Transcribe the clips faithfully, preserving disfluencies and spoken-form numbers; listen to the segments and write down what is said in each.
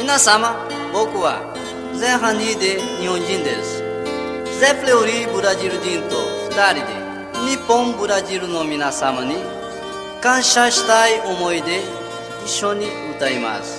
皆様、僕は前半にで日本人です。ゼフレオリブラジル人と二人で日本ブラジルの皆様に感謝したい思いで一緒に歌います。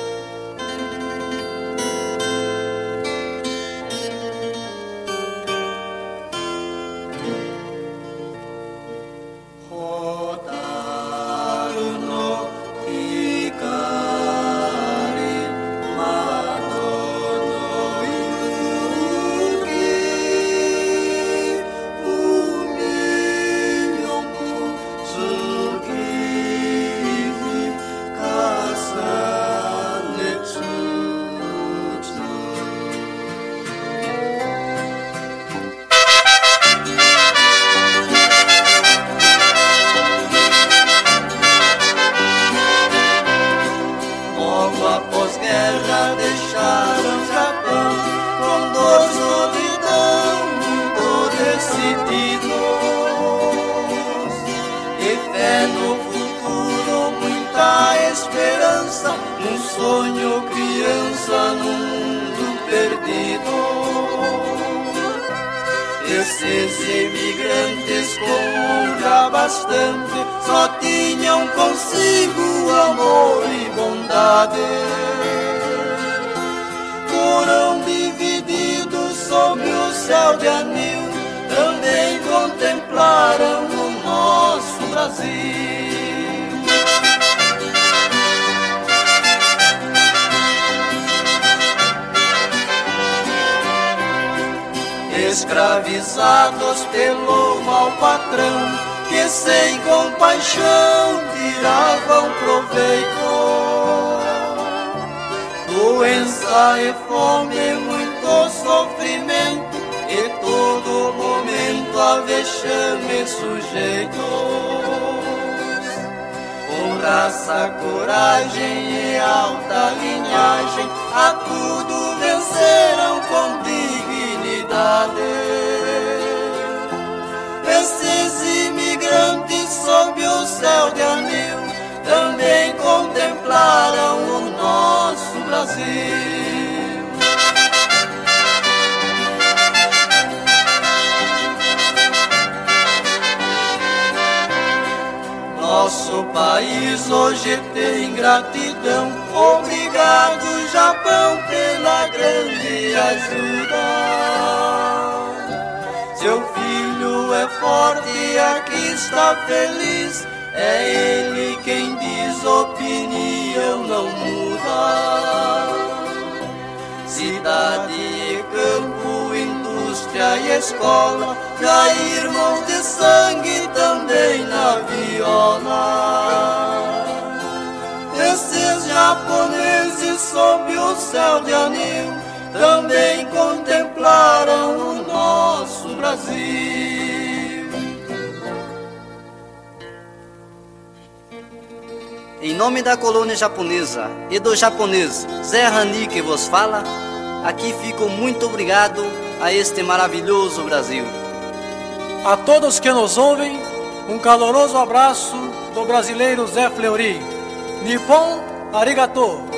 Pós-guerra deixaram o Japão com dor, solidão, muito decididos, e fé no futuro, muita esperança, um sonho criança num mundo perdido. Esses imigrantes com honra bastante só tinham consigo amor e bondade. Foram divididos sob o céu de anil, também contemplaram o nosso Brasil. Escravizados pelo mau patrão, que sem compaixão tiravam proveito. Doença e fome, muito sofrimento, e todo momento a vexame sujeitos. Com raça, coragem e alta linhagem, a tudo venceram com dignidade. Esses imigrantes sob o céu de anil também contemplaram o nosso Brasil. Nosso país hoje tem gratidão, obrigado Japão pela grande ajuda. Seu filho é forte, aqui está feliz, é ele quem diz opinião não muda. Cidade e campo, indústria e escola, já irmãos de sangue também na viola. Esses japoneses sob o céu de anil também contemplaram o nosso Brasil. Em nome da colônia japonesa e do japonês Zé Rani que vos fala, aqui fico muito obrigado a este maravilhoso Brasil. A todos que nos ouvem, um caloroso abraço do brasileiro Zé Fleury. Nippon arigato!